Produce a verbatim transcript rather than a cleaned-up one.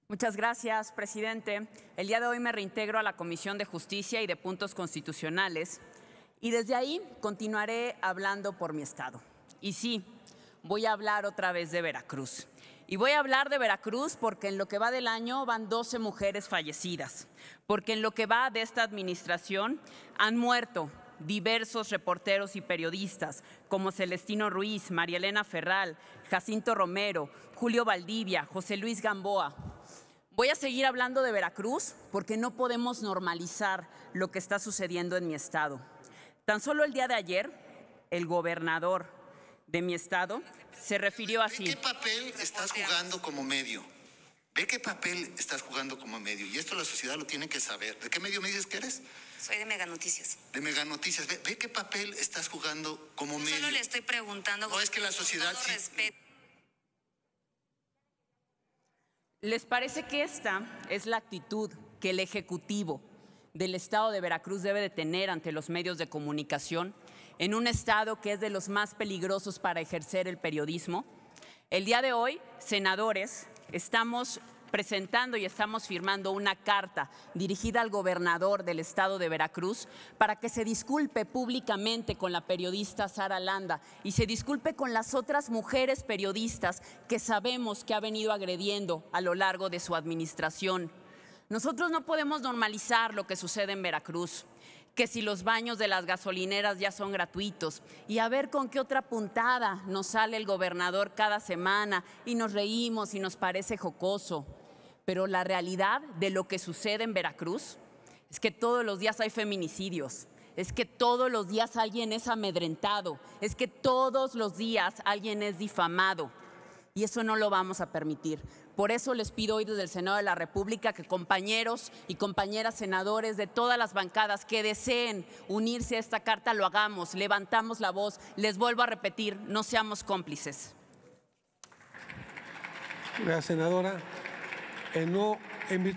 Muchas gracias, presidente. El día de hoy me reintegro a la Comisión de Justicia y de Puntos Constitucionales y desde ahí continuaré hablando por mi estado. Y sí, voy a hablar otra vez de Veracruz. Y voy a hablar de Veracruz porque en lo que va del año van doce mujeres fallecidas, porque en lo que va de esta administración han muerto diversos reporteros y periodistas como Celestino Ruiz, María Elena Ferral, Jacinto Romero, Julio Valdivia, José Luis Gamboa. Voy a seguir hablando de Veracruz porque no podemos normalizar lo que está sucediendo en mi estado. Tan solo el día de ayer, el gobernador de mi estado se refirió así. ¿Ve qué papel estás jugando como medio? ¿Ve qué papel estás jugando como medio? Y esto la sociedad lo tiene que saber. ¿De qué medio me dices que eres? Soy de Mega Noticias. De Mega Noticias. ¿Ve, ve qué papel estás jugando como Yo medio? solo le estoy preguntando. No, es que la sociedad con todo sí... respeto. ¿Les parece que esta es la actitud que el Ejecutivo del Estado de Veracruz debe de tener ante los medios de comunicación en un estado que es de los más peligrosos para ejercer el periodismo? El día de hoy, senadores, estamos presentando y estamos firmando una carta dirigida al gobernador del estado de Veracruz para que se disculpe públicamente con la periodista Sara Landa y se disculpe con las otras mujeres periodistas que sabemos que ha venido agrediendo a lo largo de su administración. Nosotros no podemos normalizar lo que sucede en Veracruz, que si los baños de las gasolineras ya son gratuitos y a ver con qué otra puntada nos sale el gobernador cada semana y nos reímos y nos parece jocoso. Pero la realidad de lo que sucede en Veracruz es que todos los días hay feminicidios, es que todos los días alguien es amedrentado, es que todos los días alguien es difamado. Y eso no lo vamos a permitir. Por eso les pido hoy desde el Senado de la República que compañeros y compañeras senadores de todas las bancadas que deseen unirse a esta carta lo hagamos, levantamos la voz. Les vuelvo a repetir, no seamos cómplices. Gracias, senadora. Eh, no, en